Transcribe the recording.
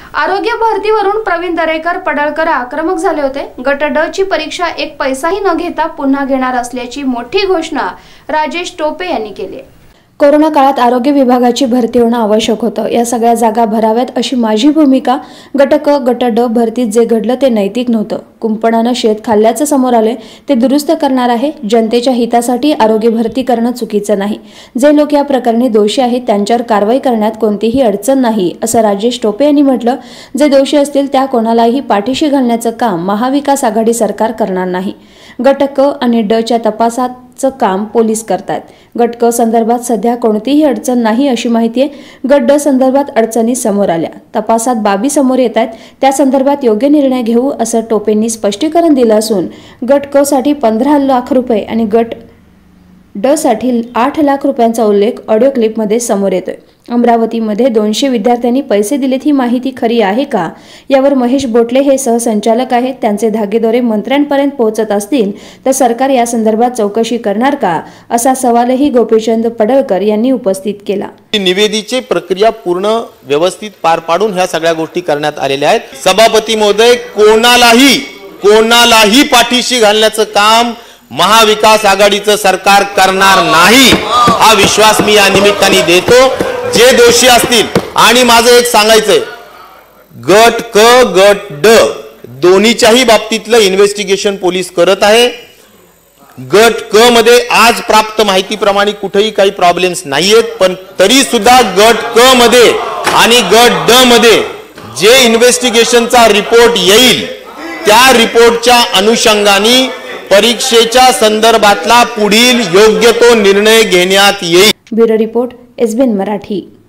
आरोग्य भरतीवरून प्रवीण दरेकर पडळकर आक्रमक झाले होते। गट ड ची परीक्षा एक पैसाही न घेता पुन्हा घेणार असल्याची मोठी घोषणा राजेश टोपे यांनी केली। कोरोना काळात आरोग्य विभागाची भरती होणं आवश्यक होतं। या सगळ्या जागा भराव्यात अशी माझी भूमिका। गट क गट ड भरतीत जे घडलं ते नैतिक नव्हतं। कुंपणानं शेत खाल्ल्याचं समोर आले ते दुरुस्त करणार आहे। जनतेच्या हितासाठी आरोग्य भरती करणं चुकीचं नाही। जे लोक या प्रकरणी दोषी आहेत त्यांच्यावर कारवाई करण्यात कोणतीही अडचण नाही असं राजेश टोपे यांनी म्हटलं। जे दोषी असतील त्या कोणालाही पाठीशी घालण्याचं काम महाविकास आघाडी सरकार करणार नाही। गट क आणि ड च्या तपासाचं काम पोलीस करतात। गट क संदर्भात सध्या कोणतीही अडचण नाही अशी माहिती आहे। गट ड संदर्भात अडचणी समोर आल्या, तपासात बाबी समोर येत आहेत, त्या संदर्भात योग्य निर्णय घेऊ असं टोपेंनी स्पष्टीकरण दिलं असून गट क साठी 15 लाख रुपये आणि गट ड साठी 8 लाख रुपयांचा उल्लेख ऑडिओ क्लिपमध्ये समोर येतोय। अमरावतीमध्ये 200 विद्यार्थ्यांनी पैसे दिलेत ही माहिती खरी आहे का? यावर महेश बोटले हे सहसंचालक आहेत, त्यांचे धागेदोरे मंत्र्यांपर्यंत पोहोचत असतील तर सरकार या संदर्भात चौकशी करणार का असा सवालही गोपीचंद पडळकर यांनी उपस्थित केला। निवेदीची प्रक्रिया पूर्ण व्यवस्थित पार पाडून ह्या सगळ्या गोष्टी करण्यात आलेल्या आहेत। सभापती महोदय, कोणालाही पाठीशी घालण्याचं काम महाविकास आघाडीचं सरकार करणार नाही हा विश्वास मी या निमित्ताने देतो। जे दोषी असतील, आणि माझं एक सांगायचंय, गट क गट ड दोन्हीच्याही बाबतीतलं इन्व्हेस्टिगेशन पोलीस करत आहे। गट क मध्ये आज प्राप्त माहितीप्रमाणे कुठेही काही प्रॉब्लेम्स नाहीयेत, पण तरी सुद्धा गट क मध्ये आणि गट ड मध्ये जे इन्व्हेस्टिगेशनचा रिपोर्ट येईल त्या रिपोर्टच्या अनुषंगाने परीक्षेच्या संदर्भातला पुढील योग्य तो निर्णय घेण्यात येईल। Bureau report, SBN Marathi.